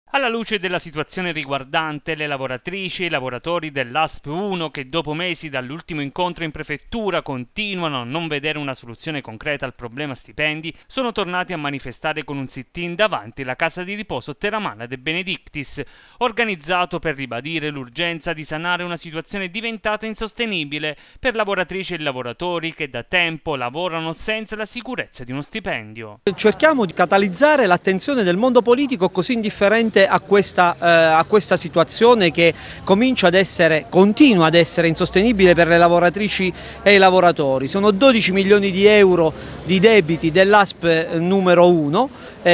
Alla luce della situazione riguardante le lavoratrici e i lavoratori dell'ASP 1 che dopo mesi dall'ultimo incontro in prefettura continuano a non vedere una soluzione concreta al problema stipendi, sono tornati a manifestare con un sit-in davanti la casa di riposo Terramana De Benedictis, organizzato per ribadire l'urgenza di sanare una situazione diventata insostenibile per lavoratrici e lavoratori che da tempo lavorano senza la sicurezza di uno stipendio. Cerchiamo di catalizzare l'attenzione del mondo politico così indifferente a questa situazione che continua ad essere insostenibile per le lavoratrici e i lavoratori. Sono 12 milioni di euro di debiti dell'ASP numero 1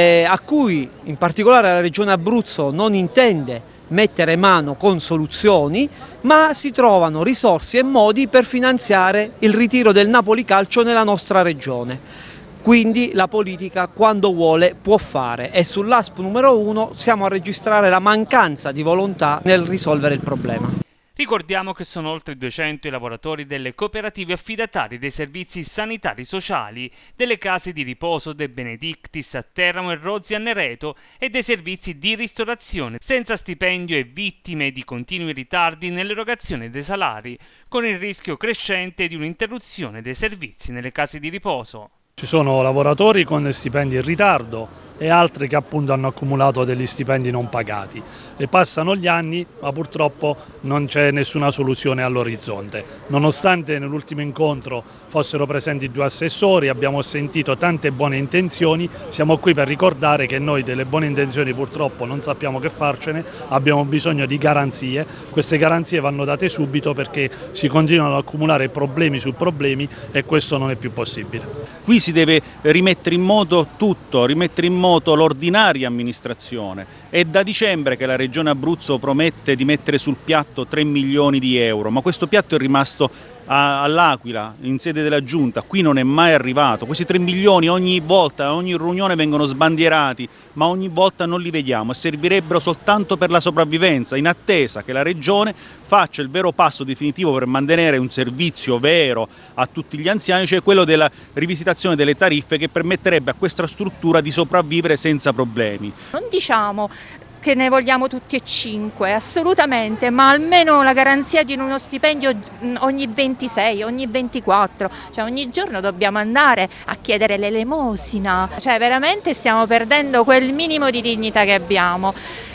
a cui in particolare la Regione Abruzzo non intende mettere mano con soluzioni, ma si trovano risorse e modi per finanziare il ritiro del Napoli Calcio nella nostra regione. Quindi la politica quando vuole può fare e sull'ASP numero 1 siamo a registrare la mancanza di volontà nel risolvere il problema. Ricordiamo che sono oltre 200 i lavoratori delle cooperative affidatarie dei servizi sanitari sociali, delle case di riposo De Benedictis a Teramo e Rozzi a Nereto e dei servizi di ristorazione senza stipendio e vittime di continui ritardi nell'erogazione dei salari, con il rischio crescente di un'interruzione dei servizi nelle case di riposo. Ci sono lavoratori con stipendi in ritardo e altri che appunto hanno accumulato degli stipendi non pagati e passano gli anni ma purtroppo non c'è nessuna soluzione all'orizzonte. Nonostante nell'ultimo incontro fossero presenti 2 assessori, abbiamo sentito tante buone intenzioni, siamo qui per ricordare che noi delle buone intenzioni purtroppo non sappiamo che farcene, abbiamo bisogno di garanzie, queste garanzie vanno date subito perché si continuano ad accumulare problemi su problemi e questo non è più possibile. Qui si deve rimettere in moto tutto, rimettere in moto l'ordinaria amministrazione. È da dicembre che la Regione Abruzzo promette di mettere sul piatto 3 milioni di euro, ma questo piatto è rimasto all'Aquila, in sede della Giunta, qui non è mai arrivato. Questi 3 milioni ogni volta, ogni riunione vengono sbandierati, ma ogni volta non li vediamo e servirebbero soltanto per la sopravvivenza, in attesa che la Regione faccia il vero passo definitivo per mantenere un servizio vero a tutti gli anziani, cioè quello della rivisitazione delle tariffe che permetterebbe a questa struttura di sopravvivere senza problemi. Non diciamo che ne vogliamo tutti e 5, assolutamente, ma almeno la garanzia di uno stipendio ogni 26, ogni 24, cioè ogni giorno dobbiamo andare a chiedere l'elemosina, cioè veramente stiamo perdendo quel minimo di dignità che abbiamo.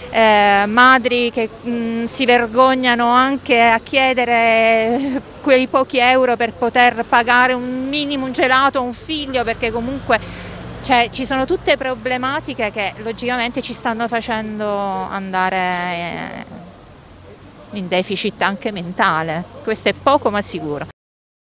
Madri che si vergognano anche a chiedere quei pochi euro per poter pagare un minimo, un gelato a un figlio, perché comunque ci sono tutte problematiche che logicamente ci stanno facendo andare in deficit anche mentale. Questo è poco ma sicuro.